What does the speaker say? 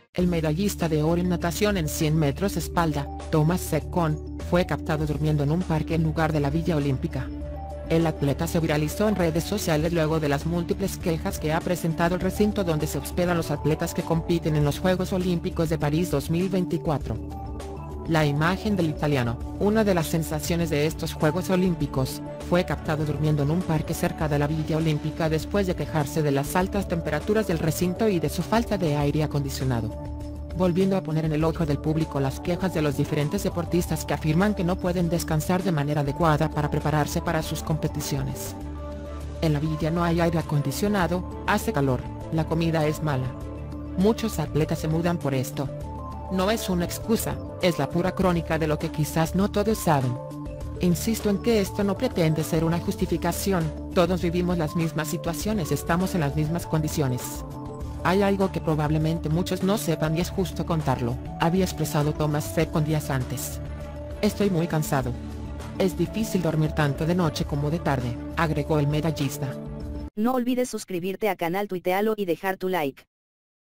El medallista de oro en natación en 100 metros espalda, Thomas Seccon, fue captado durmiendo en un parque en lugar de la Villa Olímpica. El atleta se viralizó en redes sociales luego de las múltiples quejas que ha presentado el recinto donde se hospedan los atletas que compiten en los Juegos Olímpicos de París 2024. La imagen del italiano, una de las sensaciones de estos Juegos Olímpicos, fue captado durmiendo en un parque cerca de la Villa Olímpica después de quejarse de las altas temperaturas del recinto y de su falta de aire acondicionado, volviendo a poner en el ojo del público las quejas de los diferentes deportistas que afirman que no pueden descansar de manera adecuada para prepararse para sus competiciones. En la villa no hay aire acondicionado, hace calor, la comida es mala. Muchos atletas se mudan por esto. No es una excusa, es la pura crónica de lo que quizás no todos saben. Insisto en que esto no pretende ser una justificación, todos vivimos las mismas situaciones, estamos en las mismas condiciones. Hay algo que probablemente muchos no sepan y es justo contarlo, había expresado Thomas Seccon días antes. Estoy muy cansado. Es difícil dormir tanto de noche como de tarde, agregó el medallista. No olvides suscribirte a canal Tuitealo y dejar tu like.